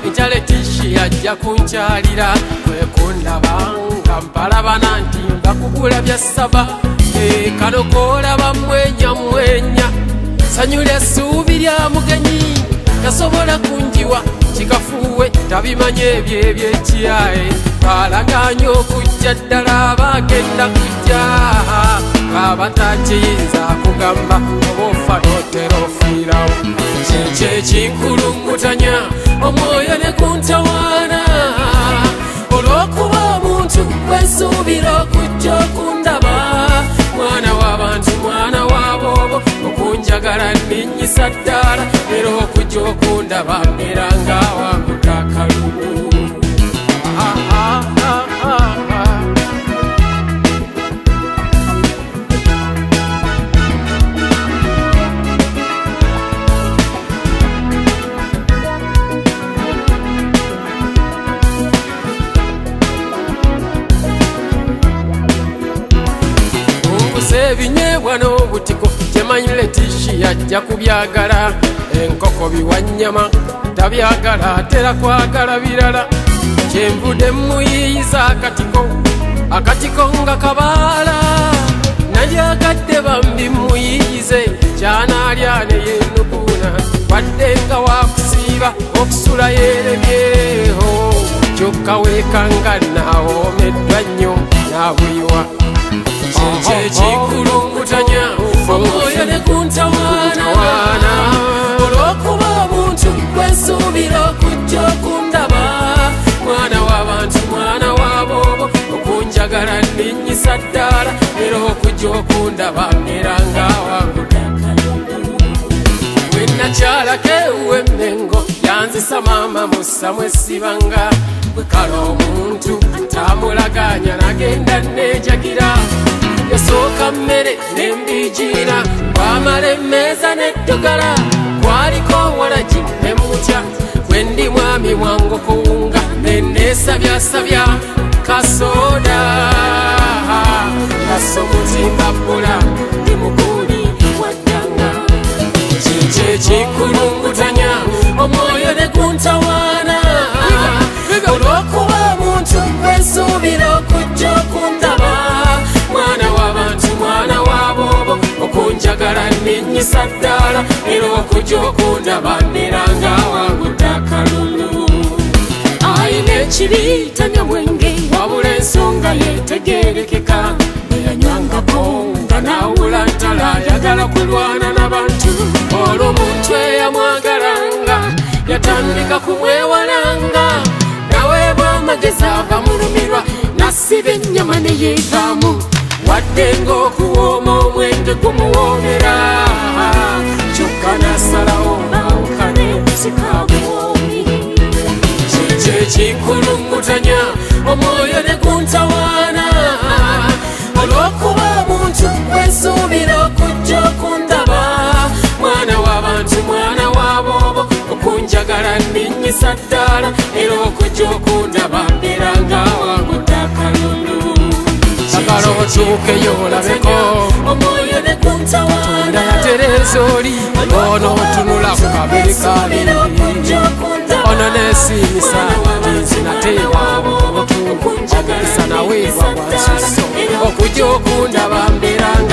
Mayinja Leticia ajja kunkyalira kwekundaba nga mpalabana nti mbakugula bya ssaba kano koolaba mwenya sanyu ly'essuubi lya mugenyi tasobola kunjiwa kikafuwe tabimanye ebyo ebyekyaye balaganye okujja ddala abagenda kujja abatakiyinza kugamba oba ofa n'otera ofiirawo kikyo ekinkulungutanya omwoyo ne kuntawaana olw'okuba omuntu gwensuubira okujja okundaba mwana w'abantu mwana w'aboobo okunjagala nninnyisa ddala era okujja okundaba mbeera nga wanguta akalulu ebinyeebwa n'obutiko temanyi Leticia ajja kubyagala enkoko biwanyama tabyagala atera kwagala birala kyenvudde muyiyiza akatiko nga kabaala nalyagadde bambi muyiyize kyanaalya ne yeenukuuna wadde nga wakusiiba okusula yeerebyeho kyokka weekanga naawoomeddwa nnyo naabuyiwa kikyo ekinkulungutanya omwoyo ne kuntawaana olw'okuba omuntu gwensuubira okujja okundaba mwana w'abantu mwana w'aboobo okunjagala nninnyisa ddala era okujja okundaba mbeera nga wanguta akalulu bwe nakyalako ew'emmengo yanzisa maama musa mwesibanga bwe kale omuntu tamulaganya nagenda neejagira yasooka mmere n'embijiira kwamala emmeeza n'eddugala kwaliko waragi nemutya bwe ndi mwami wangu kuwunga neneesabyasabya kasooda kasomutimbabula ndi muguli waddanga kikyo ekinkulungutanya omwoyo ne kuntawaana olw'okuba omuntu gwensuubira okujja okundaba mwana w'abantu mwana w'aboobo okunjagala nninnyisa ddala era okujja okundaba mbeera nga wanguta akalulu ayina ekiriitanya mwenge wabula ensonga yeetegeerekeka bwe yanywangako nga naawula ntala ayagala kulwana n'abantu olwo omuntu eyamwagalanga yatandika kumwewalanga naweebwa amagezi agamulumirwa nasiba ennyama ne yeegaamu wadde ng'okuwooma omwenge gumuwoomera kyokka nasalawo naawukane sikaabuwoomi kikyo ekinkulungutanya omwoyo ne kuntawaana olw'okuba omuntu gwensuubira okujja okundaba mwana w'abantu mwana w'aboobo okunjagala nninnyisa ddala era okujja okundaba mbeera nga wanguta akalulu sagala otuukeyo olabeko omwoyo ne kuntawaana yatereeza oli ono otunula ku kabiri kabiri ono neesiimisa nzinateebwa otungu omukisa naweebwa bwansuso okujja okundaba mbeera nga